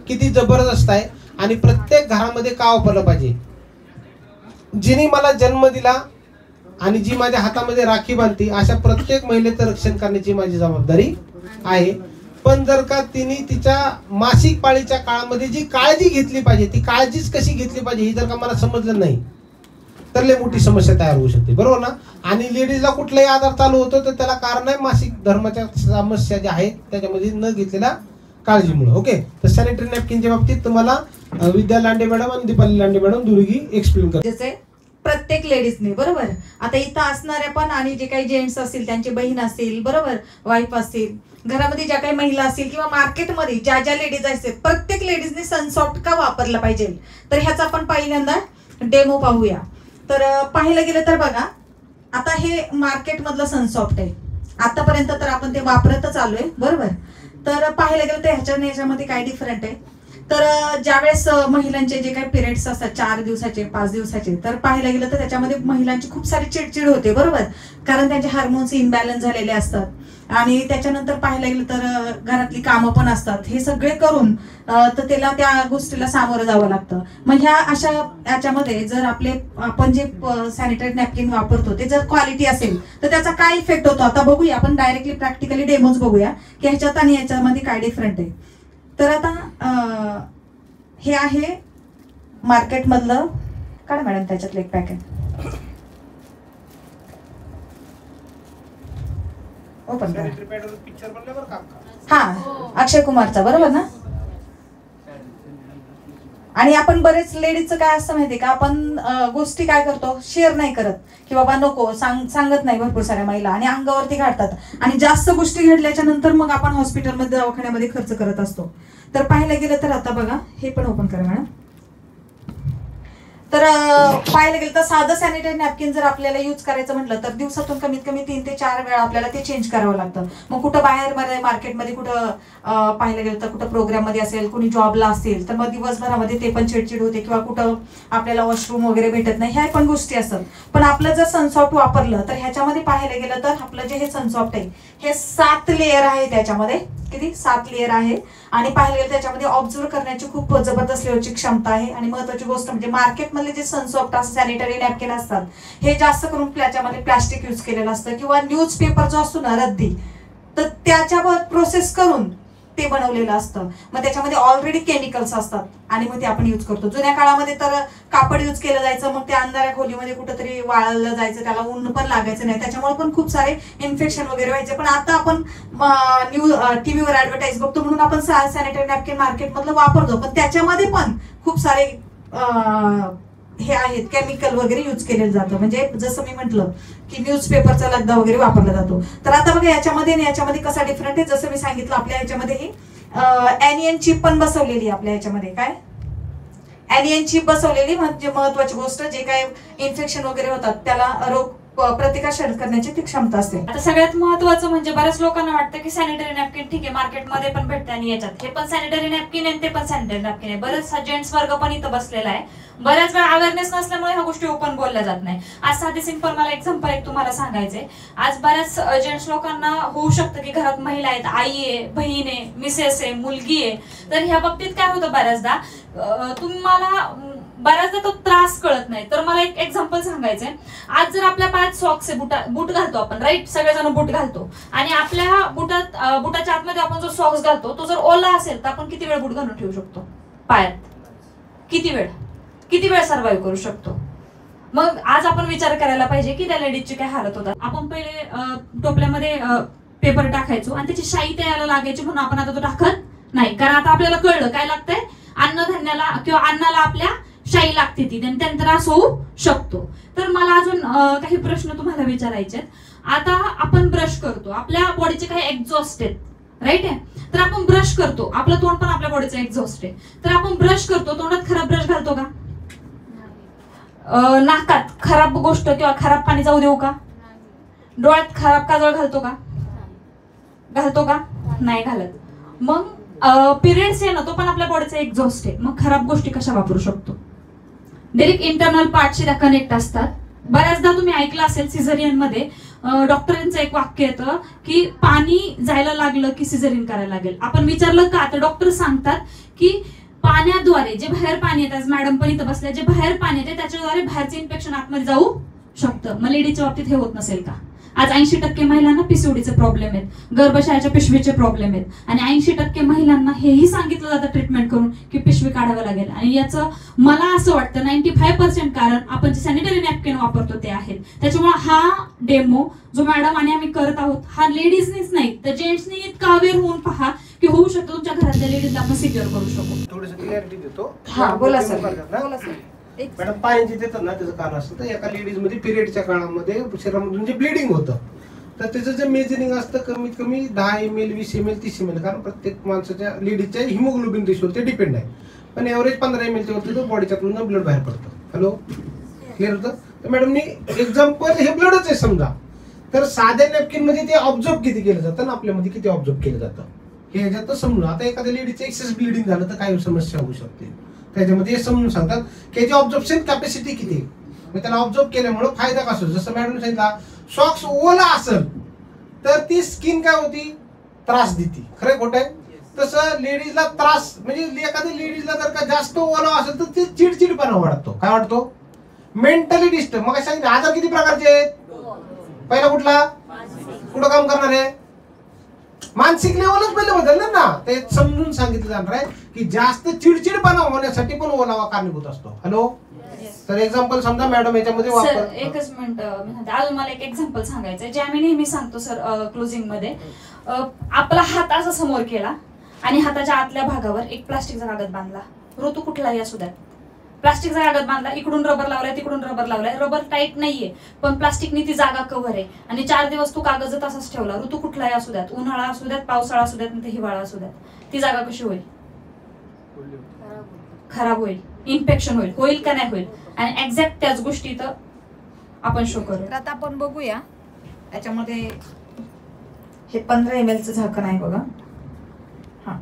किती जबरदस्त आहे आणि प्रत्येक घरामध्ये का वापरलं पाहिजे. जिने मला जन्म दिला आणि जी माझ्या हातामध्ये राखी बांधते अशा प्रत्येक महिलेचं रक्षण करण्याची माझी जबाबदारी आहे. पण जर का तिने तिच्या मासिक पाळीच्या काळामध्ये जी काळजी घेतली पाहिजे ती काळजीच कशी घेतली पाहिजे ही जर का मला समजलं नाही तर लय मोठी समस्या तयार होऊ शकते, बरोबर ना. आणि लेडीजला कुठलाही आजार चालू होतो तर त्याला कारण आहे मासिक धर्माच्या समस्या ज्या आहेत त्याच्यामध्ये न घेतलेल्या काळजीमुळे. ओके, तर सॅनिटरी नॅपकिनच्या बाबतीत तुम्हाला विद्या लांडे मॅडम आणि दीपाली लांडे मॅडम दोघी एक्सप्लेन करतात. प्रत्येक लेडीजने बरोबर आता इथं असणाऱ्या पण आणि जे काही जेंट्स असतील त्यांची बहीण असतील बरोबर वाईफ असतील घरामध्ये ज्या काही महिला असतील किंवा मार्केटमध्ये ज्या ज्या लेडीज असतील प्रत्येक लेडीजने सनसॉफ्ट का वापरला पाहिजे तर ह्याचा आपण पहिल्यांदा डेमो पाहूया. तर पाहायला गेलं तर बघा आता हे मार्केटमधलं सनसॉफ्ट आहे आतापर्यंत तर आपण ते वापरतच आलोय बरोबर. तर पाहायला गेलं तर ह्याच्यामध्ये काय डिफरंट आहे तर ज्यावेळेस महिलांचे जे काही पिरियड्स असतात 4 दिवसाचे 5 दिवसाचे तर पाहायला गेलं तर त्याच्यामध्ये महिलांची खूप सारी चिडचिड होते बरोबर कारण त्यांचे हार्मोन्स इम्बॅलन्स झालेले असतात आणि त्याच्यानंतर पाहायला गेलं तर घरातली कामं पण असतात हे सगळे करून तर त्याला त्या गोष्टीला सामोरं जावं लागतं. मग ह्या अशा याच्यामध्ये जर आपण जे सॅनिटरी नॅपकिन वापरतो ते जर क्वालिटी असेल तर त्याचा काय इफेक्ट होतो आता बघूया आपण डायरेक्टली प्रॅक्टिकली डेमोज बघूया की ह्याच्यात आणि याच्यामध्ये काय डिफरंट आहे. तर आता हे आहे मार्केटमधलं काढा मॅडम त्याच्यातलं एक पॅकेट ओपन करा. हा अक्षय कुमारचा बरोबर ना. आणि आपण बरेच लेडीजचं काय असतं माहितीये का आपण गोष्टी काय करतो शेअर नाही करत की बाबा नको सांगत नाही भरपूर साऱ्या महिला आणि अंगावरती काढतात आणि जास्त गोष्टी घडल्याच्या नंतर मग आपण हॉस्पिटलमध्ये दवाखान्यामध्ये खर्च करत असतो. तर पाहायला गेलं तर आता बघा हे पण ओपन करा मॅडम. तर पाहायला गेलं तर साधं सॅनिटरी नॅपकिन जर आपल्याला यूज करायचं म्हटलं तर दिवसातून कमीत कमी 3 ते 4 वेळा आपल्याला ते चेंज करावं लागतं. मग कुठं बाहेर मार्केटमध्ये कुठं पाहायला गेलं तर कुठं प्रोग्राममध्ये असेल कुणी जॉबला असेल तर मग दिवसभरामध्ये ते पण चिडचिड होते किंवा कुठं आपल्याला वॉशरूम वगैरे भेटत नाही ह्या पण गोष्टी असतात. पण आपलं जर सनसॉफ्ट वापरलं तर ह्याच्यामध्ये पाहायला गेलं तर आपलं जे हे सनसॉफ्ट आहे हे 7 लेअर आहे त्याच्यामध्ये किती 7 लेअर आहे आणि पाहायला गेलं त्याच्यामध्ये ऑब्झर्व करण्याची खूप जबरदस्त लेवलची क्षमता आहे. आणि महत्वाची गोष्ट म्हणजे मार्केटमधले जे सनसॉफ्ट असं सॅनिटरी नॅपकिन असतात हे जास्त करून त्याच्यामध्ये प्लास्टिक यूज केलेलं असतं किंवा न्यूजपेपर जो असतो ना रद्दी तर त्याच्यावर प्रोसेस करून ते बनवलेलं असतं. मग त्याच्यामध्ये ऑलरेडी केमिकल्स असतात आणि मग ते आपण यूज करतो. जुन्या काळामध्ये तर कापड यूज केलं जायचं मग ते अंधाऱ्या खोलीमध्ये कुठंतरी वाळलं जायचं त्याला ऊन पण लागायचं नाही त्याच्यामुळे पण खूप सारे इन्फेक्शन वगैरे व्हायचे. पण आता आपण टीव्हीवर ऍडव्हर्टाईज बघतो म्हणून आपण सॅनिटरी नॅपकिन मार्केटमधलं वापरतो पण त्याच्यामध्ये पण खूप सारे हे आहेत केमिकल वगैरे यूज केलेलं जातं म्हणजे जसं मी म्हटलं की न्यूजपेपरचा लगदा वगैरे वापरला जातो. तर आता बघा याच्यामध्ये आणि याच्यामध्ये कसा डिफरंट आहे जसं मी सांगितलं आपल्या याच्यामध्ये ही एनियन चिप पण बसवलेली आपल्या याच्यामध्ये काय एनियन चिप बसवलेली म्हणजे महत्वाची गोष्ट जे काय इन्फेक्शन वगैरे होतात त्याला रोग प्रतिकार करण्याची ती क्षमता असते. आता सगळ्यात महत्वाचं म्हणजे बऱ्याच लोकांना वाटतं की सॅनिटरी नॅपकिन ठीक आहे मार्केटमध्ये पण भेटते आणि याच्यात हे पण सॅनिटरी नॅपकिन आहे ते पण सॅनिटरी नॅपकिन आहे. बरेच जेंट्स वर्ग पण इथं बसलेला आहे. बऱ्याच वेळा अवेअरनेस नसल्यामुळे ह्या गोष्टी ओपन बोलल्या जात नाही. आज साधे सिंपल मला एक्झाम्पल एक तुम्हाला सांगायचंय. आज बऱ्याच जेंट्स लोकांना होऊ शकतं की घरात महिला आहेत आई आहे बहीण आहे मिसेस आहे मुलगी आहे तर ह्या बाबतीत काय होतं बऱ्याचदा तुम्हाला बऱ्याचदा तो त्रास कळत नाही. तर मला एक एक्झाम्पल सांगायचंय. आज जर आपल्या पायात सॉक्स आहे बूट घालतो आपण राईट सगळेजण बूट घालतो आणि आपल्या बुटाच्या आतमध्ये आपण जो सॉक्स घालतो तो जर ओला असेल तर आपण किती वेळ बूट घालून ठेवू शकतो पायात किती वेळ सर्व्हाइव्ह करू शकतो. मग आज आपण विचार करायला पाहिजे की त्या लेडीजची काय हालत होतात. आपण पहिले टोपल्यामध्ये पेपर टाकायचो आणि त्याची शाई तयाला लागायची म्हणून आपण आता तो टाकत नाही कारण आता आपल्याला कळलं काय लागतंय अन्नधान्याला किंवा अन्नाला आपल्या शाई लागते ती त्यांना त्रास होऊ शकतो. तर मला अजून काही प्रश्न तुम्हाला विचारायचे आहेत. आता आपण ब्रश करतो आपल्या बॉडीचे काही एक्झॉस्ट आहेत राईट आहे तर आपण ब्रश करतो आपलं तोंड पण आपल्या बॉडीचं एक्झॉस्ट आहे तर आपण ब्रश करतो तोंडात खराब ब्रश घालतो का नाकात खराब गोष्ट किंवा खराब पाणी जाऊ देऊ का डोळ्यात खराब काजळ घालतो का नाही घालत. मग पिरियड्स आहे ना तो पण आपल्या बॉडीचा एक्झॉस्ट आहे मग खराब गोष्टी कशा वापरू शकतो. डायरेक्ट इंटरनल पार्टशी त्या कनेक्ट असतात. बऱ्याचदा तुम्ही ऐकलं असेल सिझरियन मध्ये डॉक्टरांचं एक वाक्य येतं की पाणी जायला लागलं की सिझरियन करायला लागेल. आपण विचारलं का तर डॉक्टर सांगतात की पाण्याद्वारे जे बाहेर पाणी येतं, आज मॅडम पण इथं बसल्या, जे बाहेर पाणी येते त्याच्याद्वारे बाहेरचं इन्फेक्शन आतमध्ये जाऊ शकतं. मग लेडीजच्या बाबतीत हे होत नसेल का? आज 80% महिलांना पीसीओडीचे प्रॉब्लेम आहेत, गर्भाशयाच्या पिशवीचे प्रॉब्लेम आहेत, आणि 80% महिलांना हेही सांगितलं जातं ट्रीटमेंट करून की पिशवी काढावं लागेल. आणि याचं मला असं वाटतं 95% कारण आपण जे सॅनिटरी नॅपकिन वापरतो ते आहेत. त्याच्यामुळे हा डेमो जो मॅडम आणि आम्ही करत आहोत हा लेडीजनीच नाही तर जेंट्सनी इतका अवेअर होऊन पहा की होऊ शकतो तुमच्या घरातल्या लेडीजला आपण सिक्युअर करू शकू. थोडस क्लिअरिटी देतो. हा बोला सर, बोला सर. मॅडम पायांची देतात ना त्याचं कारण असतं तर एका लेडीज मध्ये पिरियडच्या काळामध्ये शरीरामधून जे ब्लिडिंग होतं तर त्याचं जे मेजरिंग असतं कमीत कमी 10 ml 20 ml 30 ml कारण प्रत्येक माणसाच्या लेडीजच्या हिमोग्लोबिन रेशोवर ते डिपेंड आहे. पण एव्हरेज 15 ml च्या वरती तो बॉडीच्यातून ब्लड बाहेर पडतं. हॅलो क्लिअर होतं. तर मॅडमनी एक्झाम्पल हे ब्लडच आहे समजा तर साध्या नॅपकिन मध्ये ते ऑब्झर्व किती केलं जातं ना आपल्यामध्ये किती ऑब्झर्व केलं जातं हे ह्याच्यात समजून. आता एखाद्या लेडीचं एक्सेस ब्लिडिंग झालं तर काय समस्या होऊ शकते त्याच्यामध्ये हे समजून सांगतात की याची ऑब्झर्प्शन कॅपॅसिटी किती मग त्याला ऑब्झर्व केल्यामुळे फायदा कसा. जसं मॅडम सांगितला सॉक्स ओला असेल तर ती स्किन काय होती त्रास देते. खरं खोटं आहे. तसं लेडीजला त्रास म्हणजे एखाद्या लेडीजला जर का जास्त ओला असेल तर ते चिडचिडपणा वाढतो. काय वाटतो मेंटली डिस्टर्ब. मग सांगितलं आजार किती प्रकारचे आहेत. पहिला कुठला कुठं काम करणार आहे मानसिक लेवलच पहिले बदलणार ना ते समजून सांगितलं जाणार आहे की जास्त चिडचिडपणा होण्यासाठी पण ओलावा कारणीभूत असतो. हॅलो तर एक्झाम्पल समजा मॅडम याच्यामध्ये सर एकच मिनिट अजून मला एक एक्झाम्पल सांगायचं जे आम्ही नेहमी सांगतो सर क्लोजिंग मध्ये. आपला हात असा समोर केला आणि हाताच्या आतल्या भागावर एक प्लास्टिकचा कागद बांधला. ऋतू कुठलाही असू द्या प्लास्टिकचा कागद बांधला इकडून रबर लावलाय तिकडून रबर लावलाय रबर टाईट नाहीये पण प्लास्टिकनी ती जागा कव्हर आहे आणि 4 दिवस तू कागद तसाच ठेवला. ऋतू कुठलाही असू द्यात उन्हाळा असू द्यात पावसाळा असू द्यात नाही हिवाळा असू द्यात ती जागा कशी होईल खराब होईल इन्फेक्शन होईल का नाही होईल. आणि एक्झॅक्ट त्याच गोष्टी इथं आपण शो करू. आता आपण बघूया याच्यामध्ये हे 15 ml चं झाकण आहे बघा. हा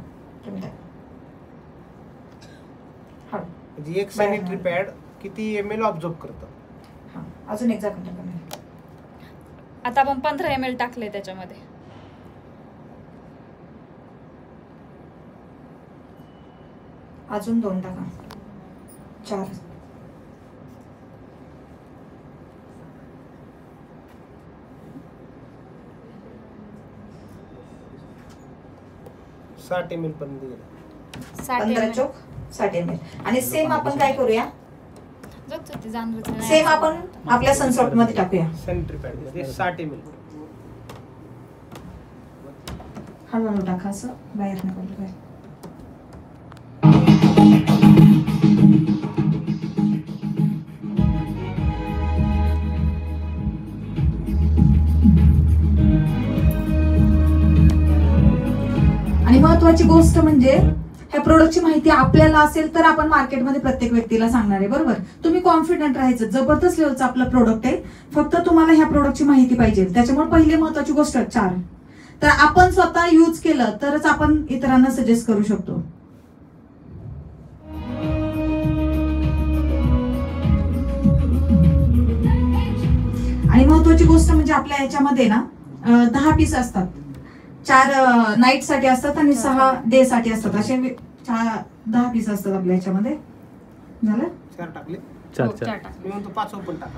म्हणजे एक सॅनिटरी पॅड किती ml ऑब्झर्व करतं. हा अजून एक झाकण टाका. आता आपण 15 ml टाकले त्याच्यामध्ये. अजून 2 टाका 4. ml पर्यंत गेलं. 15 चोक 60 ml. आणि सेम आपण काय करूया सेम आपण आपल्या सनसॉफ्ट मध्ये टाकूया. सॅनिटरी पॅड मध्ये 60 ml. हळूहळू टाका असं बाहेर नको बाहेर. आणि महत्वाची गोष्ट म्हणजे ह्या प्रोडक्टची माहिती आपल्याला असेल तर आपण मार्केटमध्ये प्रत्येक व्यक्तीला सांगणार आहे. बरोबर तुम्ही कॉन्फिडंट राहायचं. जबरदस्त लेवलचं आपलं प्रोडक्ट आहे फक्त तुम्हाला ह्या प्रोडक्टची माहिती पाहिजे. त्याच्यामुळे पहिली महत्वाची गोष्ट 4 तर आपण स्वतः यूज केलं तरच आपण इतरांना सजेस्ट करू शकतो. आणि महत्वाची गोष्ट म्हणजे आपल्या याच्यामध्ये ना 10 पीस असतात. 4 नाईट साठी असतात आणि 6 डे साठी असतात. असे 10 पीस असतात आपल्या याच्यामध्ये. झालं 4 टाकले 4 मी म्हणतो 5 पण टाका.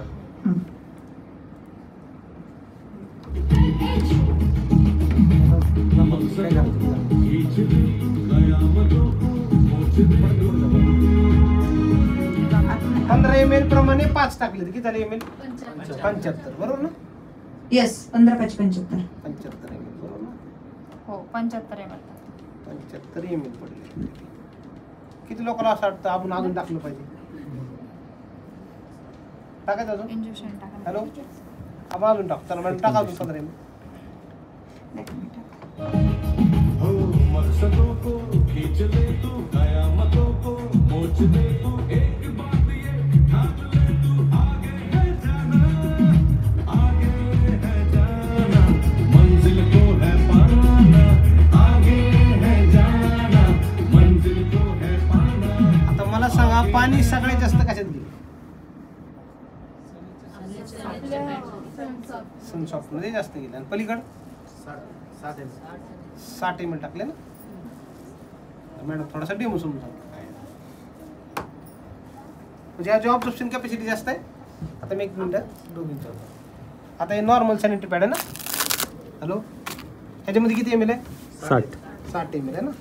पंधरा ml प्रमाणे 5 टाकले किती झाले ml 75 बरोबर ना. येस 15 5 75 75 ml बरोबर ना. हो 75 ml 75 ml पडले. किती लोकांना असं वाटतं आपण अजून टाकलं पाहिजे टाकायचं अजून इंजेक्शन टाका. हॅलो आपण अजून टाकू चला मॅडम टाका अजून 15 ml. आता मला सांगा पाणी सगळ्यात जास्त कशात गेलं सनसॉफ्ट मध्ये जास्त गेलं आणि पलीकड 60 ml टाकले ना. मॅडम थोडासा डेमो समजून सांगा. म्हणजे याची ऑब्झर्वेशन कॅपॅसिटी जास्त आहे. आता मी एक मिनिट दोघींचं आता हे नॉर्मल सॅनिटरी पॅड आहे ना. हॅलो, ह्याच्यामध्ये किती ml आहे? 60 ml आहे ना.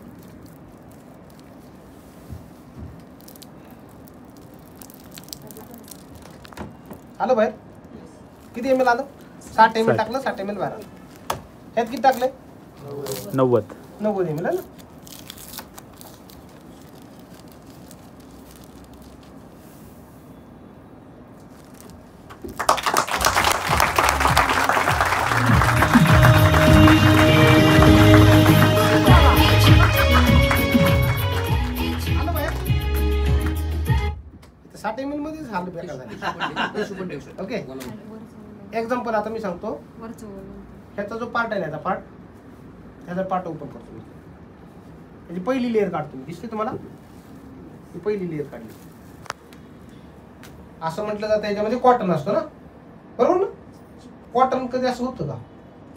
आलं बाहेर किती ml आलं? 60 ml टाकलं, 60 ml बाहेर आलं. ह्यात किती टाकले? 90 ml आहे ना. मध्येच हाल बेकार झाले. ओके, एक्झाम्पल आता मी सांगतो. ह्याचा जो पार्ट आहे ना, पार्ट ह्याचा पार्ट ओपन करतो मी. म्हणजे पहिली लेअर काढतो मी. दिसते तुम्हाला? ही पहिली लेअर काढली. असं म्हटलं जातं याच्यामध्ये कॉटन असतो ना, बरोबर ना? कॉटन कधी असं होतं का?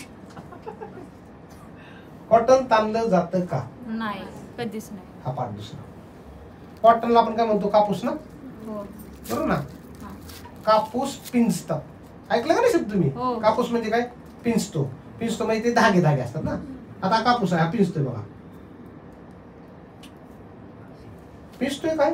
कॉटन ताणलं जातं का? नाही, कधीच नाही. हा पार्ट दुसरा. कॉटनला आपण काय म्हणतो? कापूस ना, बरोबर ना? कापूस पिंजतात. ऐकलं का नाही शब्द तुम्ही? कापूस म्हणजे काय? पिंजतो. पिंजतो म्हणजे ते धागे धागे असतात ना. आता कापूस आहे, हा पिंजतोय बघा. पिंजतोय काय?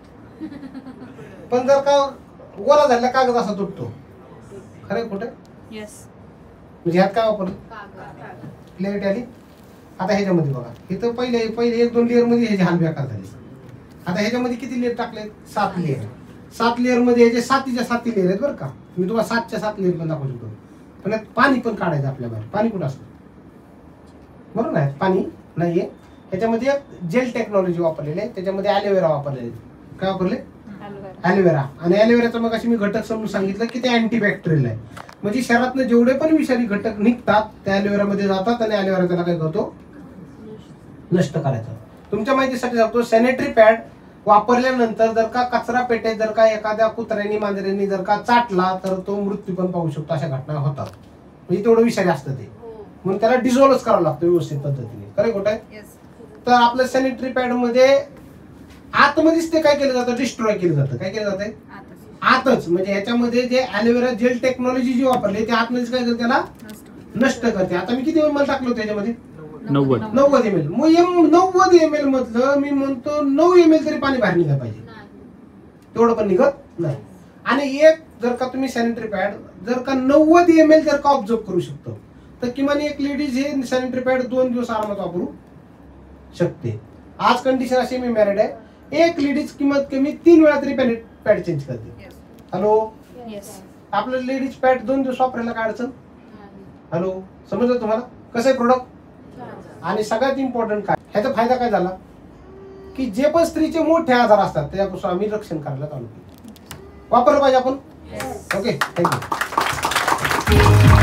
पण जर का गोळा झालेला कागद असा तुटतो. खरं खोटं? येस. म्हणजे ह्यात काय वापरलं? क्लॅरिटी आली? आता ह्याच्यामध्ये बघा, इथं पहिले 1-2 लेअर मध्ये ह्याचे हाल बेकार झाले. आता ह्याच्यामध्ये किती लेअर टाकले? 7 लेअर. 7 लेअर मध्ये ह्याचे 7 लेअर आहेत बरं का. मी तुम्हाला 7 लेअर पण दाखवू शकतो. पण यात पाणी पण काढायचं आपल्या बाहेर. पाणी कुठं असतं? बरोबर नाही, पाणी नाहीये. ह्याच्यामध्ये जेल टेक्नॉलॉजी वापरलेली आहे. त्याच्यामध्ये ॲलोवेरा वापरलेले. काय वापरले? ॲलोवेरा. आणि ॲलोवेराचं मग अशी मी घटक समजून सांगितलं की ते अँटीबॅक्टेरियल आहे. म्हणजे शरीरातनं जेवढे पण विषारी घटक निघतात त्या ॲलोवेरामध्ये जातात आणि ॲलोवेरा त्याला काय करतो? नष्ट करायचं. तुमच्या माहितीसाठी सांगतो, सॅनिटरी पॅड वापरल्यानंतर जर का कचरा पेटेत जर का एखाद्या कुत्र्यानी मांजऱ्यांनी जर का चाटला तर तो मृत्यू पण पाहू शकतो. अशा घटना होतात. म्हणजे तेवढं विषारी असतं ते. म्हणून त्याला डिझॉल्व्ह करावं लागतं व्यवस्थित पद्धतीने. खरं खोटं आहे? तर आपल्या सॅनिटरी पॅड मध्ये आतमध्येच ते काय केलं जातं? डिस्ट्रॉय केलं जातं. काय केलं जातं? आतच. म्हणजे ह्याच्यामध्ये जे ॲलोवेरा जेल टेक्नॉलॉजी जी वापरली ते आतमध्येच काय करते? त्याला नष्ट करते. आता मी किती ml टाकलं त्याच्यामध्ये? 90 ml. मग 90 ml मधलं मी म्हणतो 9 ml तरी पाणी बाहेर निघालं पाहिजे. तेवढं पण निघत नाही. आणि एक जर का तुम्ही सॅनिटरी पॅड जर का 90 ml जर का ऑब्झर्व करू शकतो तर किमान एक लेडीज हे सॅनिटरी पॅड 2 दिवस आरामात वापरू शकते. आज कंडिशन अशी, मी मॅरिड आहे, एक लेडीज किंमत कमी 3 वेळा तरी पॅड चेंज करते. हॅलो, आपलं लेडीज पॅड 2 दिवस वापरायला काय अडचण? हॅलो, समजलं तुम्हाला कसं आहे प्रोडक्ट? आणि सगळ्यात इम्पॉर्टंट काय, ह्याचा फायदा काय झाला की जे पण स्त्रीचे मोठे आजार असतात त्याच्यापासून आम्ही रक्षण करायला चालू केलं. वापरलं पाहिजे आपण. Okay, thank you.